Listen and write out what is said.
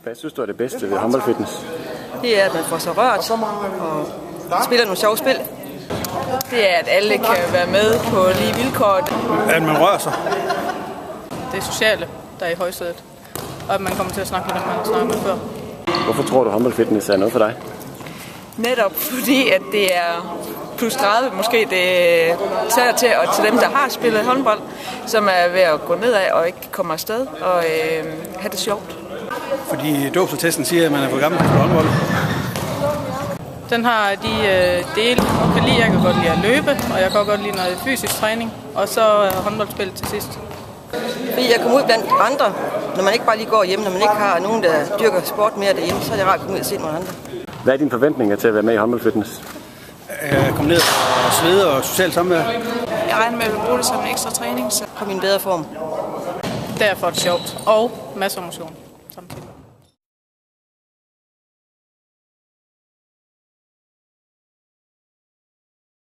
Hvad synes du er det bedste ved håndboldfitness? Det er, at man får sig rørt og spiller nogle sjove spil. Det er, at alle kan være med på lige vilkår. At man rører sig. Det er sociale, der er i højsædet. Og at man kommer til at snakke med dem, man har snakket med før. Hvorfor tror du, håndboldfitness er noget for dig? Netop fordi, at det er plus 30 måske, det tager til, og til dem, der har spillet håndbold, som er ved at gå nedad og ikke kommer afsted og have det sjovt. Fordi dåbsattesten siger, at man er for gammel til håndbold. Den har de dele, jeg kan lide. Jeg kan godt lide at løbe, og jeg kan godt lide noget fysisk træning, og så håndboldspil til sidst. Fordi jeg kommer ud blandt andre, når man ikke bare lige går hjemme, når man ikke har nogen, der dyrker sport mere derhjemme, så er det rart at komme ud og se nogle andre. Hvad er dine forventninger til at være med i håndboldfitness? Komme ned og svede og socialt samvær. Jeg regner med, at jeg vil bruge det som en ekstra træning, så komme i en bedre form. Derfor er det sjovt, og masser af motion samtidig.